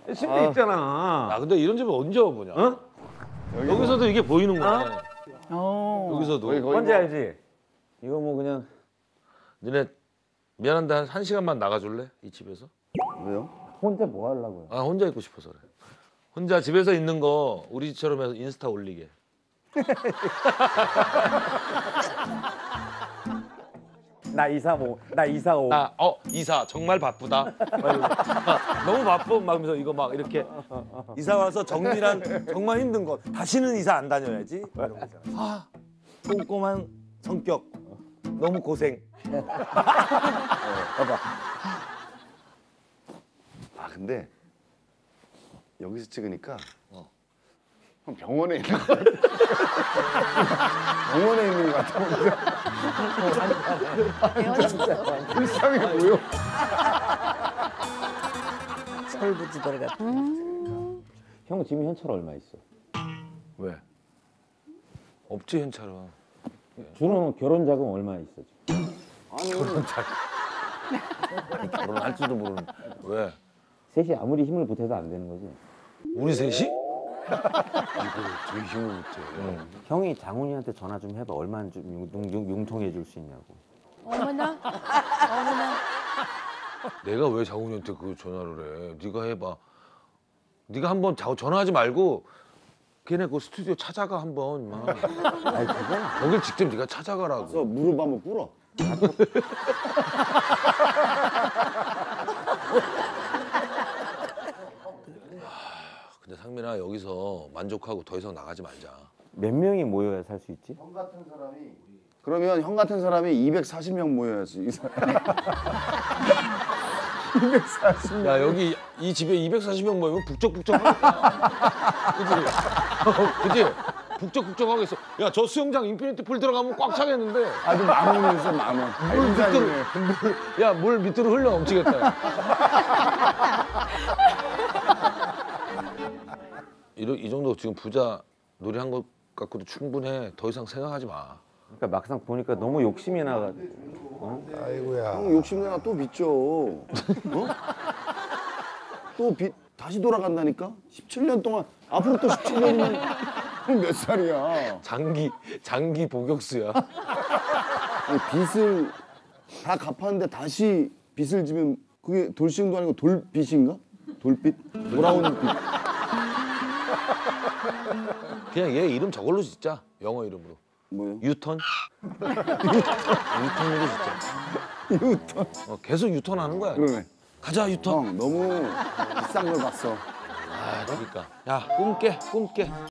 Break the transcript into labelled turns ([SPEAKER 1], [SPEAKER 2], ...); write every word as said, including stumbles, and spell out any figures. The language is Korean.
[SPEAKER 1] 침대 있잖아.
[SPEAKER 2] 아 근데 이런 집은 언제 와보냐?
[SPEAKER 1] 어?
[SPEAKER 2] 여기서도 이게 보이는 거야.
[SPEAKER 3] 어.
[SPEAKER 2] 여기서도.
[SPEAKER 1] 거기, 거기 뭔지 뭐... 알지? 이거 뭐 그냥
[SPEAKER 2] 너네 미안한데 한, 한 시간만 나가줄래? 이 집에서?
[SPEAKER 1] 왜요? 혼자 뭐 하려고요?
[SPEAKER 2] 아 혼자 있고 싶어서 그래. 혼자 집에서 있는 거 우리 집처럼 해서 인스타 올리게.
[SPEAKER 1] 나 이사 뭐, 나 이사 오.
[SPEAKER 2] 나 어 이사 정말 바쁘다. 너무 바쁨 막면서 이거 막 이렇게
[SPEAKER 4] 이사 와서 정리란 정말 힘든 거. 다시는 이사 안 다녀야지. 이런 거 있잖아. 아 꼼꼼한 성격. 너무 고생.
[SPEAKER 1] 어, 봐봐.
[SPEAKER 5] 아 근데 여기서 찍으니까 어. 병원에 있는 것 같아. 병원에 있는 것 같아. 불쌍해 보여.
[SPEAKER 3] 철부지돌 같은. 음.
[SPEAKER 1] 형 지금 현찰 얼마 있어?
[SPEAKER 2] 왜? 없지 현찰은.
[SPEAKER 1] 준호는 결혼 자금 얼마 있어 지금?
[SPEAKER 5] 아니
[SPEAKER 2] 결혼 자금. 결혼할지도 모르는. 왜?
[SPEAKER 1] 셋이 아무리 힘을 보태도 안 되는 거지.
[SPEAKER 2] 우리 셋이?
[SPEAKER 5] 이거 되게 힘을 못해.
[SPEAKER 2] 응.
[SPEAKER 1] 형이 장훈이한테 전화 좀 해봐. 얼마나 좀 융, 융, 융통해 줄 수 있냐고.
[SPEAKER 3] 어머나, 어머나.
[SPEAKER 2] 내가 왜 장훈이한테 그 전화를 해? 네가 해봐. 네가 한번 전화하지 말고 걔네 그 스튜디오 찾아가 한번. 막.
[SPEAKER 1] 아니 그건
[SPEAKER 2] 거길 직접 네가 찾아가라고.
[SPEAKER 5] 그래서 무릎 한번 꿇어.
[SPEAKER 2] 근데 상민아 여기서 만족하고 더 이상 나가지 말자.
[SPEAKER 1] 몇 명이 모여야 살 수 있지?
[SPEAKER 5] 형 같은 사람이 그러면 형 같은 사람이 이백사십 명 모여야지. 이 사람. 이백사십 명.
[SPEAKER 2] 야 여기 이 집에 이백사십 명 모이면 북적북적 하겠다. 그치? 그치? 북적북적하겠어. 야 저 수영장 인피니티 풀 들어가면 꽉 차겠는데.
[SPEAKER 5] 아주 만 원이 있어 만 원.
[SPEAKER 2] 물 밑으로, 야 물 밑으로 흘러 넘치겠다. 이, 이 정도 지금 부자 놀이 한 것 갖고도 충분해. 더 이상 생각하지 마.
[SPEAKER 1] 그러니까 막상 보니까 너무 욕심이 나가지고. 어?
[SPEAKER 6] 아이고야.
[SPEAKER 5] 형 욕심내가 또 빚죠. 어? 또 빚 다시 돌아간다니까? 십칠 년 동안 앞으로 또 십칠 년이면 몇 살이야?
[SPEAKER 2] 장기 장기 복역수야.
[SPEAKER 5] 아니, 빚을 다 갚았는데 다시 빚을 지면 그게 돌싱도 아니고 돌빚인가? 돌빚? 돌아온 빚.
[SPEAKER 2] 그냥 얘 이름 저걸로 짓자. 영어 이름으로.
[SPEAKER 5] 뭐요?
[SPEAKER 2] 유턴? 유턴으로 짓자.
[SPEAKER 5] 유턴.
[SPEAKER 2] 어, 계속 유턴하는 거야.
[SPEAKER 5] 그러네.
[SPEAKER 2] 가자 유턴.
[SPEAKER 5] 형 너무 비싼 걸 봤어.
[SPEAKER 2] 아 그러니까. 야 꿈 깨, 꿈 깨.